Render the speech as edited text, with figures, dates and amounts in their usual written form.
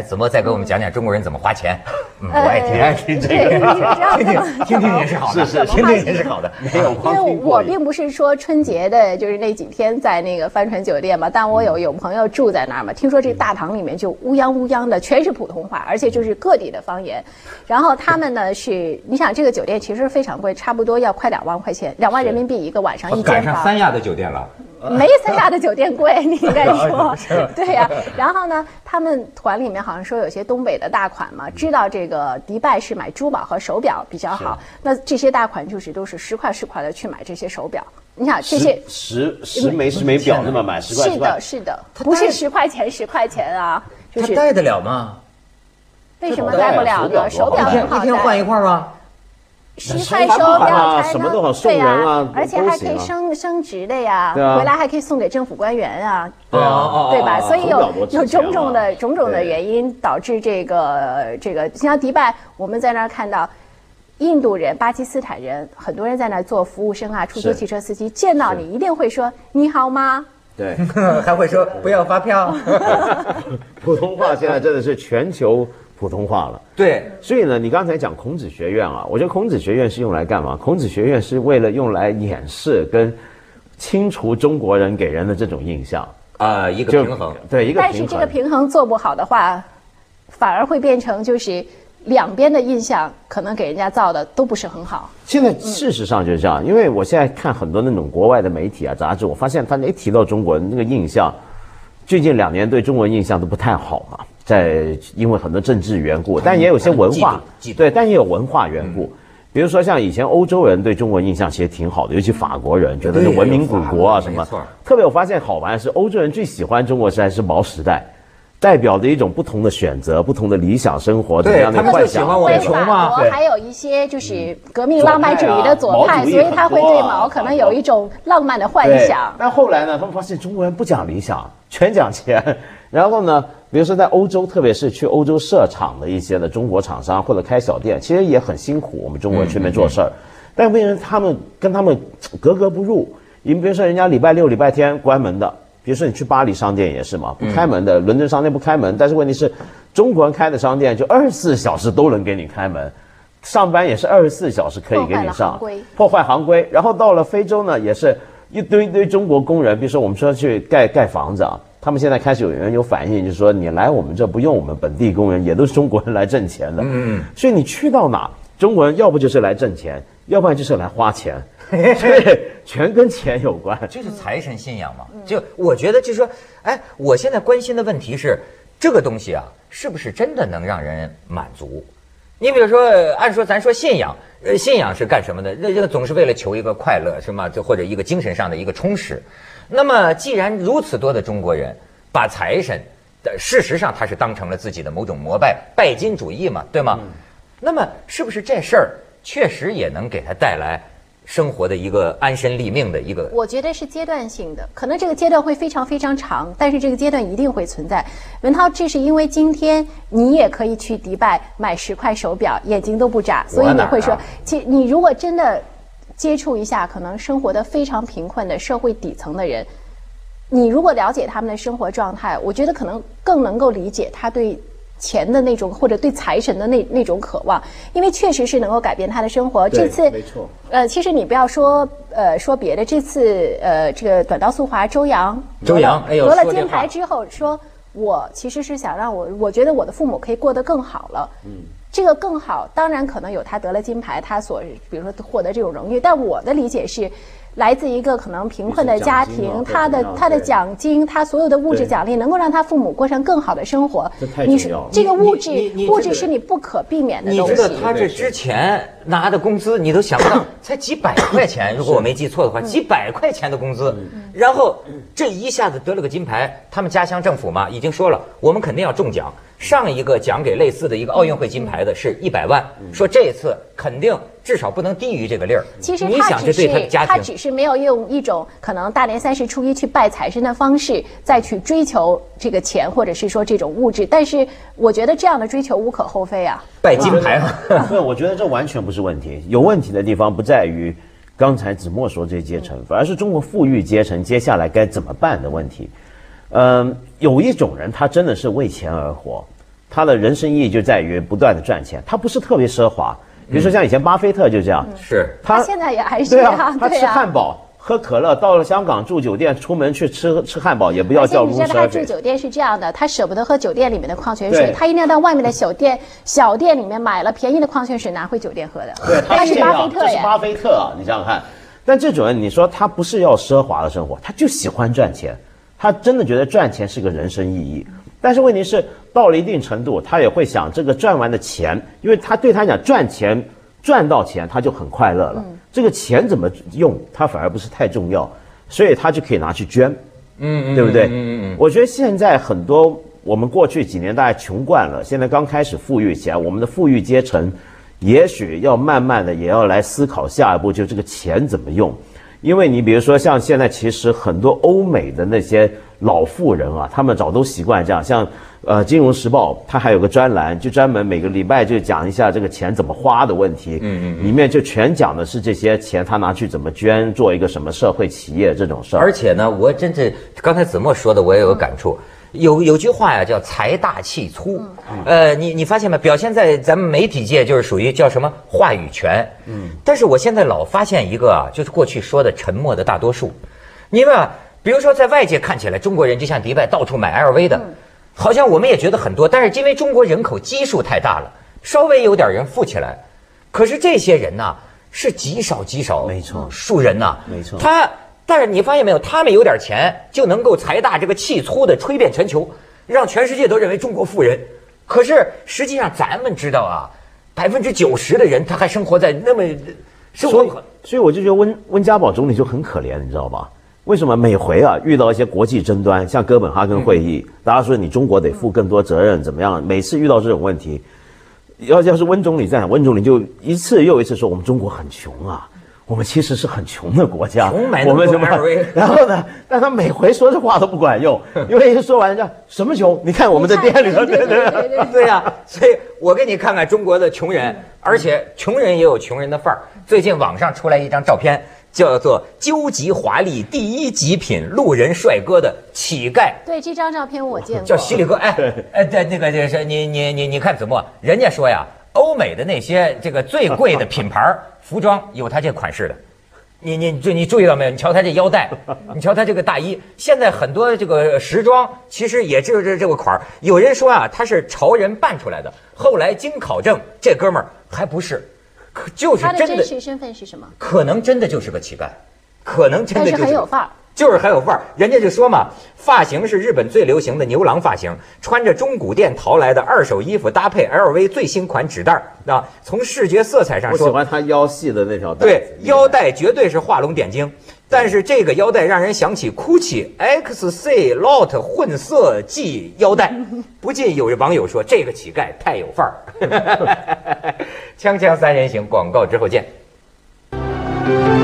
哎，子墨再给我们讲讲中国人怎么花钱。我也挺爱听这个，听也是好的，是听也是好的。没有光听过。 因为我并不是说春节的，就是那几天在那个帆船酒店嘛，但我有朋友住在那儿嘛，听说这大堂里面就乌泱乌泱的全是普通话，而且就是各地的方言。然后他们呢是，你想这个酒店其实非常贵，差不多要快2万块钱，2万人民币一个晚上一间房。 赶上三亚的酒店了。 没三亚的酒店贵，你应该说，对呀。然后呢，他们团里面好像说有些东北的大款嘛，知道这个迪拜是买珠宝和手表比较好，那这些大款就是都是10块10块的去买这些手表。你想这些 10枚表那么买10块10块， 是的，不是10块钱10块钱啊，就是他戴得了吗？ 为什么戴不了呢？手表很好戴， 一天换一块吗 ？10块手表才什么都好送人啊， 而且还可以升值的呀，回来还可以送给政府官员啊，对吧？所以有种种的原因导致这个，像迪拜，我们在那儿看到印度人、巴基斯坦人，很多人在那儿做服务生啊，出租汽车司机，见到你一定会说你好吗？ 对， 还会说不要发票。 普通话现在真的是全球普通话了。 对， 所以呢，你刚才讲孔子学院啊，我觉得孔子学院是用来干嘛？孔子学院是为了用来掩饰跟清除中国人给人的这种印象一个平衡。 对，一个平衡。 但是这个平衡做不好的话，反而会变成就是两边的印象可能给人家造的都不是很好。 现在事实上就是这样，因为我现在看很多那种国外的媒体啊、杂志，我发现他一提到中国人那个印象，最近2年对中国人印象都不太好嘛。因为很多政治缘故，但也有些文化，对，但也有文化缘故。比如说像以前欧洲人对中国印象其实挺好的，尤其法国人觉得是文明古国啊什么。特别我发现好玩的是，欧洲人最喜欢中国还是毛时代，代表着一种不同的选择、不同的理想生活怎么样的幻想。 我们穷嘛， 还有一些就是革命浪漫主义的左派，所以他会对毛可能有一种浪漫的幻想。 但后来呢，他们发现中国人不讲理想，全讲钱。然后呢，比如说在欧洲，特别是去欧洲设厂的一些的中国厂商或者开小店，其实也很辛苦。我们中国人去那边做事儿，但为什么他们跟他们格格不入？你比如说人家礼拜6、礼拜天关门的，比如说你去巴黎商店也是嘛，不开门的，伦敦商店不开门。但是问题是，中国人开的商店就24小时都能给你开门，上班也是24小时可以给你上，破坏行规。然后到了非洲呢，也是一堆中国工人，比如说我们说去盖房子啊。他们现在开始有人有反应，就是说你来我们这不用我们本地工人，也都是中国人来挣钱的。所以你去到哪，中国人要不就是来挣钱，要不然就是来花钱，所以全跟钱有关。 就是财神信仰嘛。就我觉得就是说，哎，我现在关心的问题是，这个东西啊，是不是真的能让人满足？你比如说，按说咱说信仰，信仰是干什么的？这个总是为了求一个快乐，是吗？就或者一个精神上的一个充实。那么，既然如此多的中国人把财神，事实上他是当成了自己的某种膜拜，拜金主义嘛，对吗？那么，是不是这事儿确实也能给他带来生活的一个安身立命的一个？ 我觉得是阶段性的，可能这个阶段会非常非常长，但是这个阶段一定会存在。文涛，这是因为今天你也可以去迪拜买10块手表，眼睛都不眨，所以你会说，其实你如果真的接触一下可能生活的非常贫困的社会底层的人，你如果了解他们的生活状态，我觉得可能更能够理解他对钱的那种或者对财神的那种渴望，因为确实是能够改变他的生活。这次没错， 其实你不要说别的，这次这个短道速滑周洋得了金牌之后说，我其实是想让我觉得我的父母可以过得更好了。这个更好，当然可能有他得了金牌，他所比如说获得这种荣誉，但我的理解是，来自一个可能贫困的家庭，他的奖金，他所有的物质奖励，能够让他父母过上更好的生活。 你说这个物质是你不是避免的东西。 你知道他这之前拿的工资，你都想不到，才几百块钱，如果我没记错的话，几百块钱的工资，然后这一下子得了个金牌，他们家乡政府嘛已经说了，我们肯定要中奖。上一个奖给类似的一个奥运会金牌的是100万，说这次肯定至少不能低于这个粒儿。 其实他只是没有用一种可能大年30初一去拜财神的方式再去追求这个钱，或者是说这种物质。但是我觉得这样的追求无可厚非啊。 拜金牌对，我觉得这完全不是问题。有问题的地方不在于刚才子墨说这些阶层，反而是中国富裕阶层接下来该怎么办的问题。有一种人他真的是为钱而活。 他的人生意义就在于不断的赚钱，他不是特别奢华。比如说像以前巴菲特就这样， 是他现在也还是这样， 他吃汉堡。喝可乐，到了香港住酒店，出门去吃汉堡也不要叫 room service。你知道他住酒店是这样的，他舍不得喝酒店里面的矿泉水，他一定要到外面的小店里面买了便宜的矿泉水拿回酒店喝的。 对， 他是巴菲特呀， 这是巴菲特啊，你想想看。但这种人，你说他不是要奢华的生活，他就喜欢赚钱，他真的觉得赚钱是个人生意义。但是问题是，到了一定程度，他也会想这个赚完的钱，因为他对他讲赚到钱他就很快乐了。这个钱怎么用，他反而不是太重要，所以他就可以拿去捐，对不对？我觉得现在很多我们过去几年大概穷惯了，现在刚开始富裕起来，我们的富裕阶层也许要慢慢的也要来思考下一步，就这个钱怎么用。因为你比如说像现在其实很多欧美的那些老富人啊，他们早都习惯这样，像金融时报它还有个专栏，就专门每个礼拜就讲一下这个钱怎么花的问题，里面就全讲的是这些钱他拿去怎么捐，做一个什么社会企业这种事儿。 而且呢，我真是刚才子墨说的，我也有感触。有句话呀，叫财大气粗。你发现没？表现在咱们媒体界就是属于叫什么话语权。但是我现在老发现一个啊，就是过去说的沉默的大多数。你们比如说在外界看起来，中国人就像迪拜到处买 LV 的，好像我们也觉得很多，但是因为中国人口基数太大了，稍微有点人富起来。可是这些人呢，是极少， 没错， 数人呐， 没错。 但是你发现没有，他们有点钱就能够财大这个气粗的吹遍全球，让全世界都认为中国富人。可是实际上咱们知道啊，90%的人他还生活在那么所以我就觉得温家宝总理就很可怜，你知道吧？为什么每回啊遇到一些国际争端，像哥本哈根会议，大家说你中国得负更多责任怎么样？每次遇到这种问题，要是温总理在，温总理就一次又一次说我们中国很穷啊。我们其实是很穷的国家，我们什么？然后呢？但他每回说这话都不管用，因为一说完人家什么穷？你看我们的店里头， 对呀。所以我给你看看中国的穷人，而且穷人也有穷人的范儿。最近网上出来一张照片，叫做“究极华丽第一极品路人帅哥”的乞丐。 对，这张照片我见过。 叫犀利哥，对，那个就是你看子墨，人家说呀，欧美的那些这个最贵的品牌服装有他这款式的，你注意到没有？你瞧他这腰带，你瞧他这个大衣，现在很多这个时装其实也就是这个款儿。有人说啊，他是潮人扮出来的，后来经考证，这哥们儿还不是，就是真的。 他的真实身份是什么？ 可能真的就是个乞丐，可能真的就是但是很有范儿。 就是很有范儿，人家就说嘛，发型是日本最流行的牛郎发型，穿着中古店淘来的二手衣服，搭配 LV 最新款纸袋啊。从视觉色彩上说， 我喜欢他腰细的那条带。 对，腰带绝对是画龙点睛，但是这个腰带让人想起 GUCCI XC Lot 混色系腰带，不禁有网友说这个乞丐太有范儿。锵锵三人行，广告之后见。